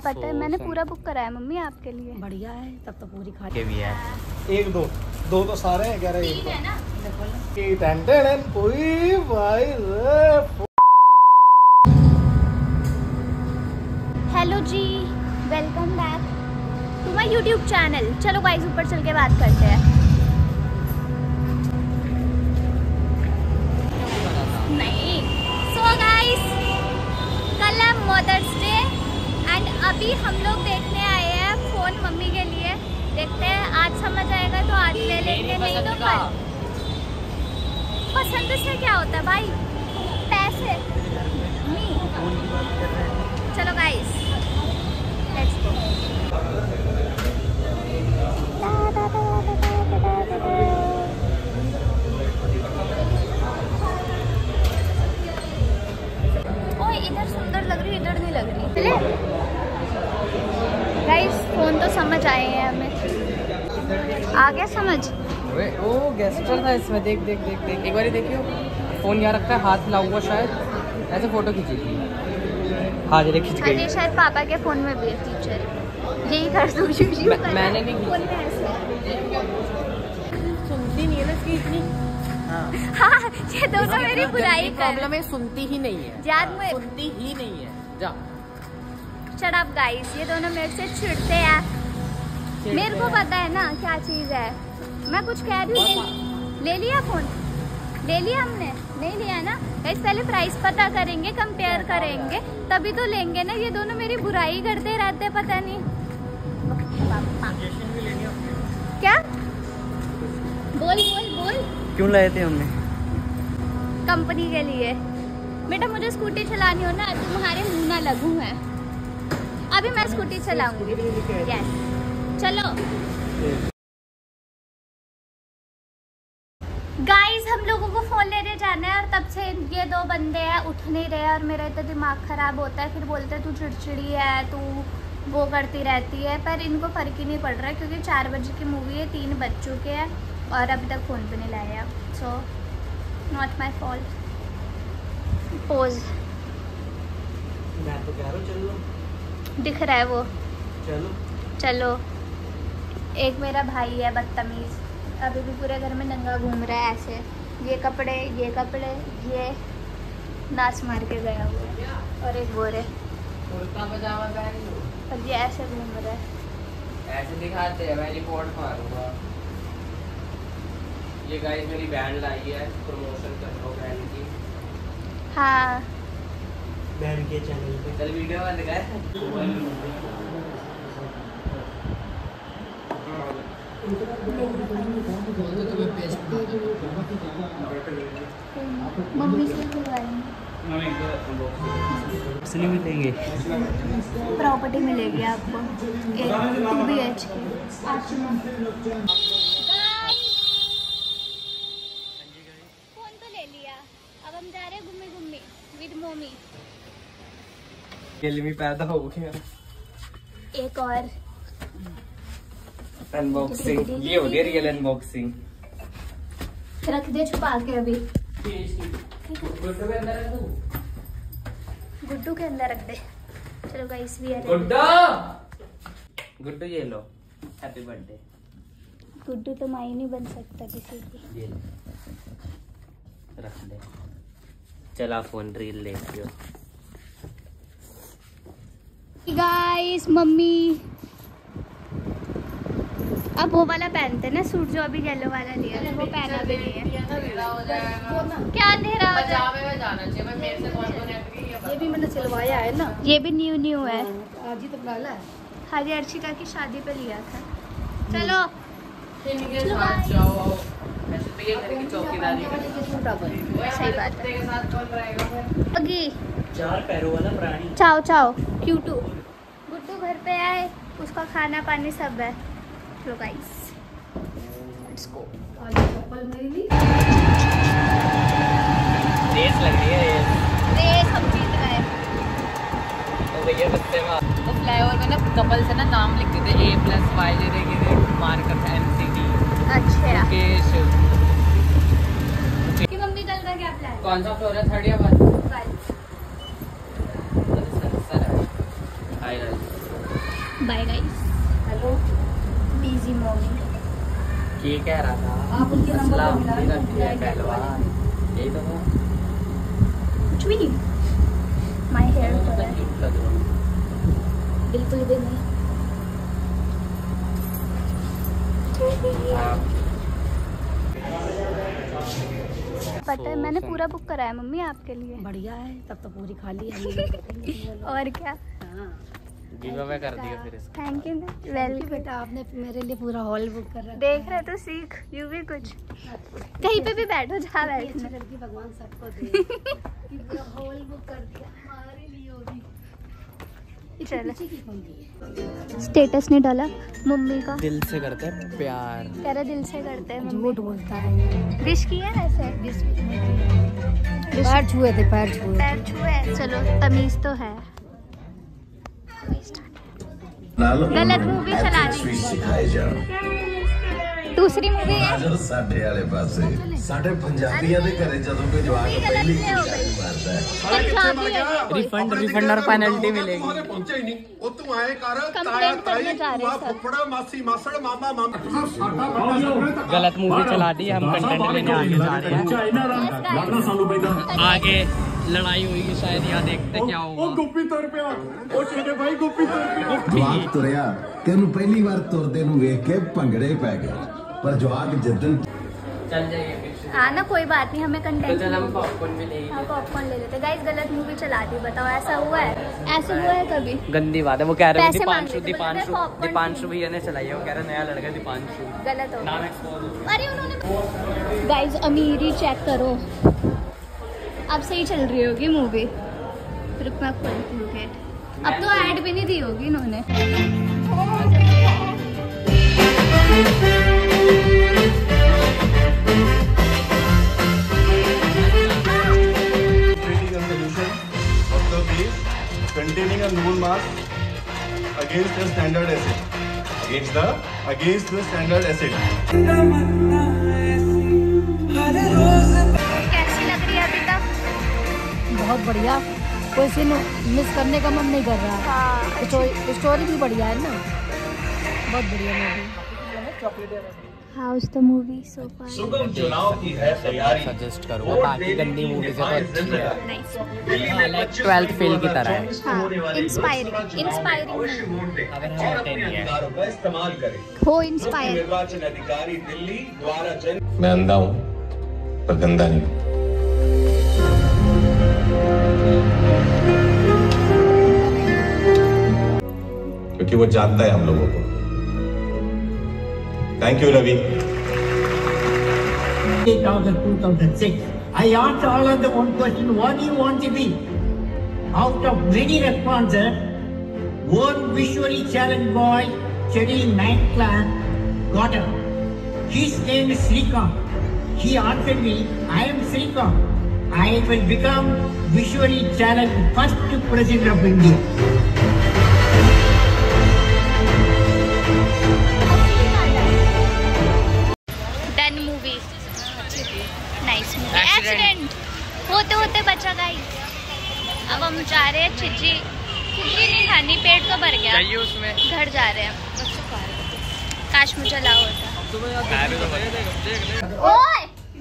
पता है, मैंने पूरा बुक कराया मम्मी आपके लिए। बढ़िया है, तब तो पूरी खा के भी है। एक दो दो तो सारे हैं, कह रहे तीन है ना। हेलो जी, welcome back to my YouTube channel. चलो गाइस ऊपर चल के बात करते हैं। नहीं, सो गाइस कल है मदर्स डे एंड अभी हम लोग देखने आए हैं फोन मम्मी के लिए। देखते हैं आज समझ आएगा तो आज ले लेंगे, नहीं तो कल। पसंद से क्या होता है भाई, पैसे नहीं। चलो गाइस लेट्स गो। ओए इधर सुंदर लग रही, इधर नहीं लग रही। चले गाइस, फोन तो समझ आए हैं हमें, आ गया समझ। ओ गेस्टर था इसमें, देख देख देख देख एक बार देखियो। फोन यहाँ रखा है, हाथ हिला हुआ शायद, ऐसे फोटो खींची थी। हाँ जरा खींच गई। ये शायद पापा के फोन में भी है फीचर, यही कर दो। मैंने नहीं फोन में ऐसे सुनती नहीं है ना इसकी इतनी। हाँ, ये दोनों मेरी बुराई कर। प्रॉब्लम है, सुनती ही नहीं है याद में सुनती ही नहीं है। जा शट अप गाइस, ये दोनों मेरे से चिढ़ते हैं। मेरे को पता है ना क्या चीज है, मैं कुछ कह रही हूँ। ले लिया फोन, ले लिया हमने, नहीं लिया ना गाइस। पहले प्राइस पता करेंगे, कंपेयर करेंगे, तभी तो लेंगे ना। ये दोनों मेरी बुराई करते रहते, पता नहीं क्या। बोल बोल बोल। क्यों लाए थे हमने? कंपनी के लिए। बेटा मुझे स्कूटी चलानी हो ना, तुम्हारे मुंह ना लगूं मैं। अभी मैं स्कूटी चलाऊंगी। यस चलो गाइस, हम लोगों को फोन लेने जाना है और तब से ये दो बंदे हैं, उठ नहीं रहे और मेरा इतना दिमाग खराब होता है। फिर बोलते हैं तू चिड़चिड़ी है, तू वो करती रहती है, पर इनको फर्क ही नहीं पड़ रहा है क्योंकि 4 बजे की मूवी है, 3 बज चुके हैं और अभी तक फ़ोन पे नहीं लाया। So not my fault. पोज मैं तो कह रहा हूँ चलो, दिख रहा है वो। चलो चलो। एक मेरा भाई है बदतमीज़, अभी भी पूरे घर में नंगा घूम रहा है ऐसे। ये कपड़े, ये नाच मार के गया हुआ है। और एक गोरे, और ये ऐसे घूम रहा है। ऐसे दिखाते हैं, मैं रिपोर्ट मारूंगा। ये गाइस मेरी बैंड लाई है, प्रमोशन कर रहा हूँ बैंड की। हाँ बहन के चैनल पे चल वीडियो बंद कर। मम्मी से बुलवाएंगे, इसलिए मिलेंगे। प्रॉपर्टी मिलेगी आपको, एक 2 BHK। फोन तो ले लिया, अब हम जा रहे हैं घूमी घूमी विद मम्मी। रियलमी पैदा हो गया। एक और अनबॉक्सिंग, ये हो गया रियल अनबॉक्सिंग। रख दे छुपा के अभी, गुड्डू के अंदर रख दे। चलो गाइस भी है। गुड्डू ये लो, हैप्पी बर्थडे। गुड्डू तो माई नहीं बन सकता किसी की। ये लो, रख दे। चला फोन रील देखियो। गाइस मम्मी अब वो वाला पहनते ना सूट, जो अभी येलो वाला लिया था वो पहना भी नहीं है। क्या अंधेरा हो जाए। ये भी मैंने सिलवाया है ना, ये भी न्यू है। आज ही तो डाला है। हाँ जी, अर्शिका की शादी पे लिया था। चलो चौकीदारी सही बात है। अगी 4 पैरों वाला प्राणी। चाओ चाओ क्यूटू। गुड्डू घर पे आए, उसका खाना पानी सब है। चलो गाइस लेट्स गो। रेस लग रही है, रेस हम जीत गए। तो भैया सस्ते में तो फ्लाईओवर में ना कपल से ना नाम लिख देते, A+Y मार्कर MCD। अच्छा मुकेश। कि मम्मी कल का क्या प्लान? कौन सा फ्लोर है, 3rd या 1? कल sir hi guys. Bye guys. Hello busy morning. ये कह रहा था आप उनके नंबर असला पे मिला अपनी रखी है पहलवान, यही तो था। कुछ भी नहीं, माय हेयर तो है बिल्कुल भी नहीं। पता है मैंने पूरा बुक कराया मम्मी आपके लिए। बढ़िया है, तब तो पूरी खाली है। और क्या, गिव अवे कर दिया फिर इसको। Thank you welcome. बेटा आपने मेरे लिए पूरा हॉल बुक कर रखा देख रहे तो सीख, यू भी कुछ कहीं पे भी बैठो जहाँ बैठना। लड़की भगवान सबको दे कि पूरा हॉल बुक कर दिया हमारे लिए भी। चलो पीछे की कौन दी है? स्टेटस नहीं डाला मम्मी का, दिल से करते हैं प्यार। कह रहे दिल से करते हैं मम्मी। झूठ बोलता है। विश किया ऐसे, पैर छुए थे, पैर छुए। पैर छुए। चलो तमीज तो है। गलत मूवी चला दी। दूसरी मूवी है ਸਾਡੇ ਵਾਲੇ ਪਾਸੇ ਸਾਡੇ ਪੰਜਾਬੀਆਂ ਦੇ ਘਰੇ ਜਦੋਂ ਕੋਈ ਜਵਾਕ ਪਹਿਲੀ गलत हो गई। ਮਾਰਦਾ ਹੈ पंजाबी है ये कोई। रिफंड और पेनल्टी मिलेगी। ਪਹੁੰਚਿਆ ਹੀ ਨਹੀਂ ਉਹ ਤੂੰ ਆਏ ਕਰ कंप्लेंट करने जा रहे हैं सब। ਫੁੱਫੜਾ ਮਾਸੀ ਮਾਸੜ ਮਾਮਾ ਮਾਮਾ गलत मूवी चला दी, हम कंटेंट लेने आगे जा रहे हैं। आगे लड़ाई हुई शायद, यहाँ देखते क्या होगा। ਜਵਾਕ ਤੁਰਿਆ ਤੇ ਉਹਨੂੰ ਪਹਿਲੀ ਵਾਰ ਤੁਰਦੇ ਨੂੰ ਵੇਖ ਕੇ ਭੰਗੜੇ ਪੈ ਗਏ ਪਰ ਜਵਾਕ ਜਿੱਦਣ चल जाइए फिर। हाँ ना कोई बात नहीं, हमें तो कंटेंट। चल हम पॉपकॉर्न भी लेंगे। हाँ पॉपकॉर्न ले लेते। गाइस गलत मूवी चला दी, बताओ ऐसा हुआ है? ऐसा हुआ है कभी? गंदी बात है। वो कह रहे थे पैसे मांग दीपांशु रहे थे, बोल रहे popcorn दीपांशु भैया ने चलाई है। वो कह रहे नया लड़का दीपांशु, गलत हो नाम गया। एक्सपोज। अरे उन्होंने गाइस अमीरी चेक करो, अब सही चल रही होगी मूवी। फिर मैं खोलती हूँ गेट। अब तो ऐड भी नहीं दी होगी इन्होंने। Creating a solution of the base containing a known mass against the standard acid. Against the standard acid. कैसी लग रही है अभी तक? बहुत बढ़िया, कोई सीन मिस करने का मन नहीं कर रहा। हाँ स्टोरी भी बढ़िया है ना, बहुत बढ़िया movie. How's the movie so far. सुगम चुनाव की है तैयारी सजेस्ट करूँगा, बाकी गंदी मूवी से तो अच्छी है। नाइस। 12th फेल की तरह है। हाँ इंस्पायरिंग अगर हम होते नहीं है। का इस्तेमाल करें हो इंस्पायर। निर्वाचन अधिकारी दिल्ली द्वारा जन मैं अंधा हूँ पर गंदा नहीं। क्योंकि वो जानता है हम लोगों को। Thank you Ravi. 2006. I asked all of them one question, what do you want to be? Out of many responses, one visually challenged boy studying 9th class got up. His name is Srikanth. He answered me, I am Srikanth. I will become visually challenged first president of India. Done movie, nice movie. Accident होते होते बचा guys. अब हम जा रहे हैं चिज्जी नहीं खानी, पेट तो भर गया। उसमें घर जा रहे हैं। काश मुझे लाओ होता। ओए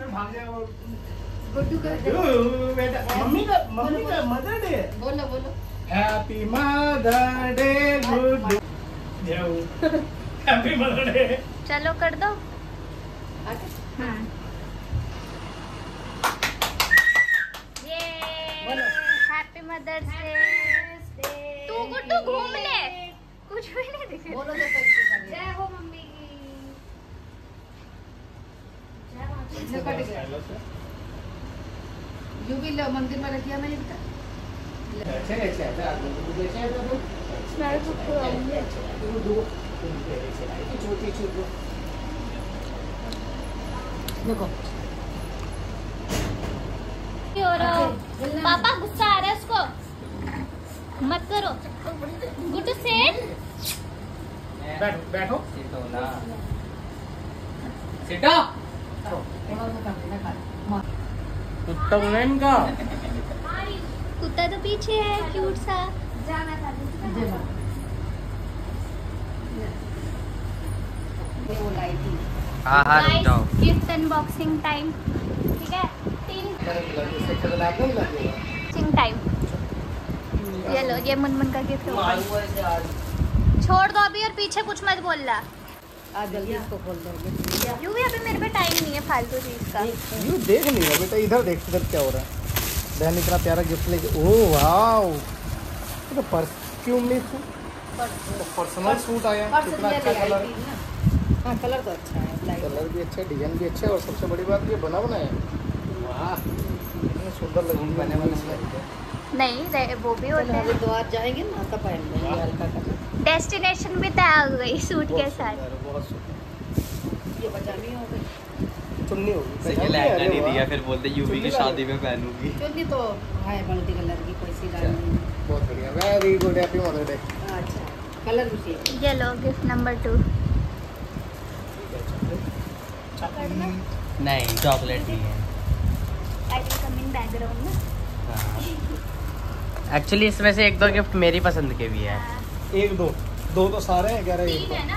मम्मी का मदर डे। बोलो बोलो। Happy mother day good. Happy mother day. चलो कर दो। ये हैप्पी मदर्स डे। तू गुड्डू घूम ले, कुछ भी नहीं दिख रहा। बोलो तो जय हो मम्मी की। कट गया। यू भी लो, मंदिर में रखिया मैंने बेटा। स्मेल तो पूरा देखो और पापा गुस्सा आ रहा है उसको, मत करो। गुड्डू सेठ बैठो। सीटा कुत्ता है इनका। कुत्ता तो पीछे है क्यूट सा। आई थी। हाँ हाँ रुक जाओ। गिफ्ट अनबॉक्सिंग टाइम, ठीक है? 3 टाइम। ये लो, ये मुनमुन का गिफ्ट होगा। छोड़ दो अभी और पीछे कुछ मत बोल रहा। आज जल्दी इसको खोल देंगे। यूं भी अभी मेरे पे टाइम नहीं है फालतू चीज का। यू देख नहीं रहा बेटा, इधर देख इधर क्या हो रहा है। बहन इतना प्यारा गिफ्ट लेके, ओह वाओ, ये तो परफ्यूम नहीं सूट, पर्सनल सूट आया। कितना अच्छा कलर, हाँ कलर तो अच्छा है, लाइट कलर भी अच्छा, डिजाइन भी अच्छा है, और सबसे बड़ी बात ये बना है। वाह कितने सुंदर लग बने बने। नहीं वो भी होता है। हरिद्वार जाएंगे ना तब पहन लेंगे हल्का कलर। डेस्टिनेशन भी तय हो गई सूट के साथ। बहुत सुंदर। ये बचानी हो गई। चुन्नी होगी, सही लहंगा नहीं दिया, फिर बोलते यूवी की शादी में पहनूंगी। चुन्नी तो है मल्टी कलर की, कोई सी नहीं। बहुत बढ़िया, very good, happy mother day. अच्छा कलर भी चाहिए। ये लो गिफ्ट नंबर 2। नहीं चॉकलेट नहीं है। I will come in background ना। एक्चुअली इसमें से 1-2 गिफ्ट मेरी पसंद के भी है। एक दो तो सारे हैं, कह रहे 3 है ना?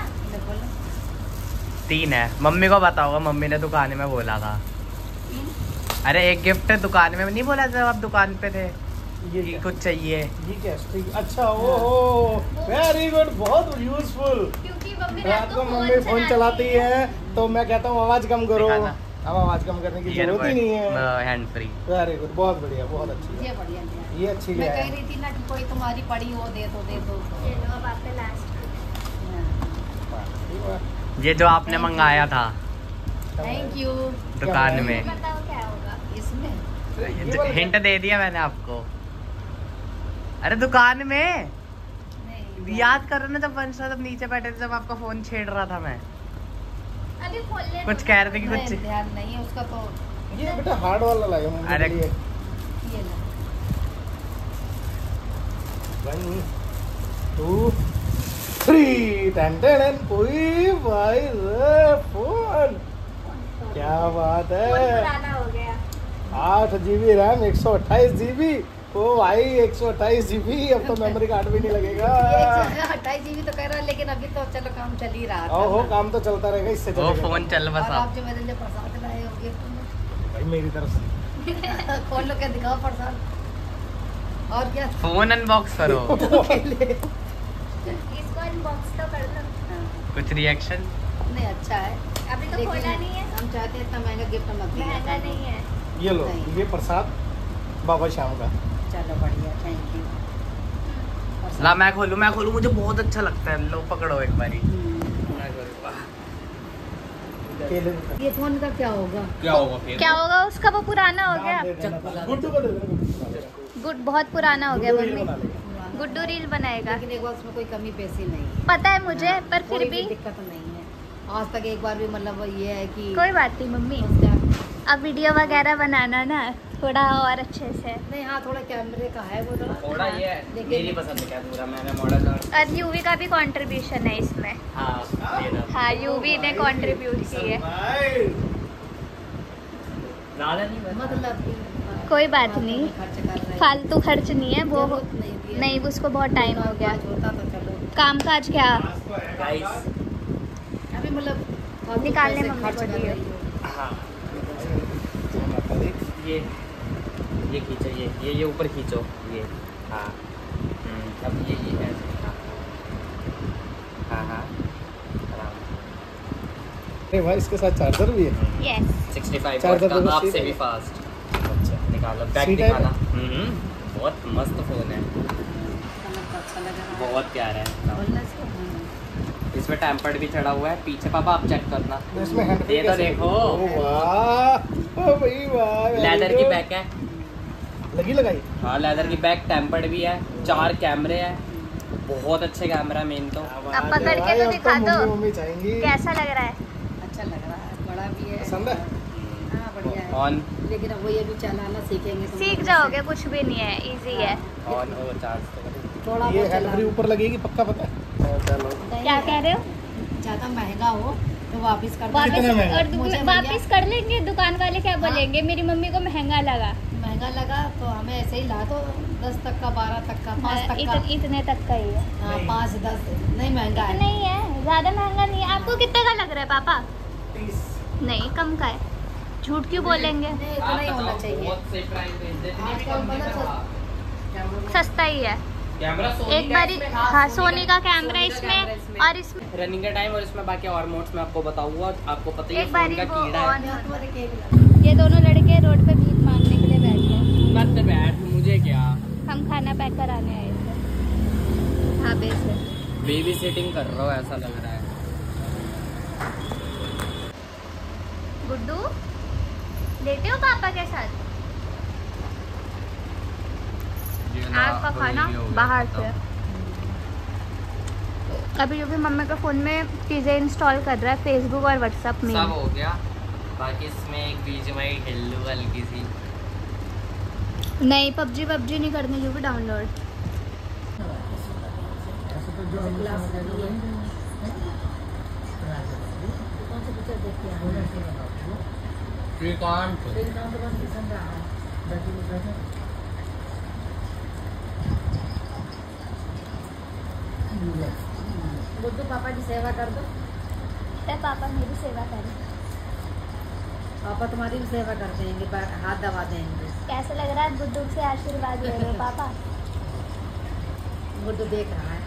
3 है। मम्मी को बताओगा, मम्मी ने दुकान में बोला था। अरे एक गिफ्ट दुकान में नहीं बोला जब आप दुकान पे थे ये कि क्या? कुछ चाहिए। ये क्या स्ट्रिंग? अच्छा ओहो वेरी गुड, बहुत यूजफुल। क्योंकि मम्मी रात को मम्मी फोन चलाती है तो मैं कहता हूँ आवाज कम करो, दिखाना। अब आवाज कम करने की जरूरत ही नहीं है। Hand free. वेरी गुड, बहुत बढ़िया, बहुत अच्छी है ये बढ़िया लिया। ये, अच्छी मैं लिया कह है। रही थी ना कि कोई तुम्हारी पड़ी हो दे दो ये लो अब आपका लास्ट। ये जो आपने मंगाया था थैंक यू। दुकान में, बताओ क्या होगा इसमें हिंट दे दिया मैंने आपको। अरे दुकान में नहीं याद करो ना, जब वंश जब नीचे बैठे थे, जब आपका फोन छेड़ रहा था मैं, अभी खोल ले। कुछ कह रहे थे कि नहीं, कुछ। ध्यान नहीं है उसका तो। ये बेटा हार्ड वाला लाया हूँ अरे। लिए। ये लो। 1 2 3 टेन कोई भाई रे फोन, क्या बात फोन है। पुराना हो गया। 8 GB रैम, 128 GB। ओ भाई 128 GB, अब तो मेमोरी कार्ड भी नहीं लगेगा। 28 जीबी तो कह रहा है, लेकिन अभी तो चलो काम चल ही रहा था ओहो ना। काम तो चलता रहेगा, इससे वो चलेगा। फोन चल बस और आप। आप जो मेरे लिए प्रसाद लाए हो गिफ्ट में, भाई मेरी तरफ से खोल लो के दिखाओ प्रसाद। और क्या फोन अनबॉक्स करो। इसको अनबॉक्स तो कर लो। कुछ रिएक्शन। नहीं अच्छा है, अभी तो लेकिन खोला नहीं है। हम चाहते हैं इतना महंगा गिफ्ट मत दीजिए। महंगा नहीं है। ये लो, नहीं। ये प्रसाद बाबा श्याम का। चलो बढ़िया, थैंक यू। ला मैं खोलूं, मुझे बहुत अच्छा लगता है। लो पकड़ो एक बारी। केले ये फोन का क्या होगा? क्या होगा फिर? क्या होगा उसका? वो पुराना हो गया। गुड्डू को दे देना। गुड बहुत पुराना हो गया गुड्डू रील मम्मी। बना लेगा। गुड्डू रील बनाएगा। लेकिन एक बार उसमें कोई कमी पेशी नहीं है। पता है मुझे, पर फिर कोई भी दिक्कत नहीं है। आज तक एक बार भी मतलब ये है कि कोई बात नहीं मम्मी। अब वीडियो वगैरह बनाना ना थोड़ा और अच्छे से। नहीं हाँ थोड़ा कैमरे का है वो थोड़ा ये लेकिन- मेरी पसंद का पूरा मैंने मॉडल। और यूवी का भी कंट्रीब्यूशन है इसमें। हाँ ये रहा। हाँ यूवी ने कंट्रीब्यूट की है। ज्यादा नहीं बस। मतलब कोई बात नहीं, खर्च कर रहे हैं। फालतू खर्च नहीं है वो। जरूरत नहीं थी। नहीं उसको बहुत टाइम हो गया। आज होता तो चलो काम काज क्या गाइस अभी मतलब फालतू निकालने पैसे मम्मी खर्च को कर दिए। रही हो। हाँ ये खींचो, ये ऊपर खींचो ये। हाँ अब ये है। हाँ हाँ आराम। अरे भाई इसके साथ चार्जर भी है। यस 65 चार्जर वाट तो का, बस आपसे ये भी है। फास्ट। अच्छा निकालो, बैक C-type दिखाना। बहुत मस्त फोन है, समझ तो अच्छा लग रहा है। बहुत प्यारा है। बोलना इसको हाँ। इसमें टेम्पर्ड भी चढ़ा हुआ है पीछे। पापा आप चेक करना। इसमें हैंड ये तो देखो, वाह ओ भाई वाह, लेदर की बैक है। लगी लगाई। हाँ लेदर की बैक, टेम्पर्ड भी है, 4 कैमरे हैं, बहुत अच्छे कैमरा मेन तो। अब पकड़ के तो दिखा दो मम्मी चाहेंगी। कैसा लग रहा है। अच्छा लग रहा है, बड़ा भी है। पसंद है? हाँ बढ़िया है। ऑन लेकिन अब वही अभी चलाना सीखेंगे तो सीख जाओगे, कुछ भी नहीं है, इजी है। ऑन हो चार्ज तो करो। थोड़ा ये बहुत हैंड फ्री चला ऊपर लगेगी पक्का, पता है। चलो क्या कह रहे हो? ज़्यादा महंगा हो तो वापस कर वापस कितना महंगा? और मुझे वापस कर लेंगे। दुकान वाले क्या बोलेंगे? मेरी मम्मी को महंगा लगा। महंगा लगा तो हमें ऐसे ही ला दो 10 तक का, 12 तक का, 5 तक का। इतने तक का ही है। हाँ 5 10 नहीं महंगा है। नहीं है ज्यादा महंगा नहीं है। आपको कितने का लग रहा है पापा? 30। नहीं कम का है, झूठ क्यों बोलेंगे? इतना ही होना चाहिए। सस्ता ही है। कैमरा एक बारी हाँ सोनी का कैमरा इसमें और इसमें रनिंग का टाइम और इसमें बाकी और मोड्स में आपको बताऊंगा। आपको पता ही है एक फोन बारी का वो कीड़ा ऑन है। हो। ये दोनों लड़के रोड पे भीख मांगने के लिए बैठ गए। मत बैठ, मुझे क्या, हम खाना पैक कराने आए थे ढाबे से। बेबी सिटिंग कर रहा हो ऐसा लग रहा है। गुड्डू लेटे हो पापा के साथ? आज का खाना बाहर से। अभी जो भी मम्मी के फ़ोन में चीज़ें इंस्टॉल कर रहा है, फेसबुक और व्हाट्सएप में। सब हो गया, बाकी इसमें एक बीच में ही खेल लूँ हल्की सी। नहीं पबजी नहीं करने जो भी डाउनलोड। गुड्डू पापा की सेवा कर दो। पापा मेरी सेवा करें। पापा तुम्हारी भी सेवा कर देंगे, हाथ दबा देंगे। कैसे लग रहा है गुड्डू से आशीर्वाद ले रहे हो पापा? गुड्डू देख रहा है।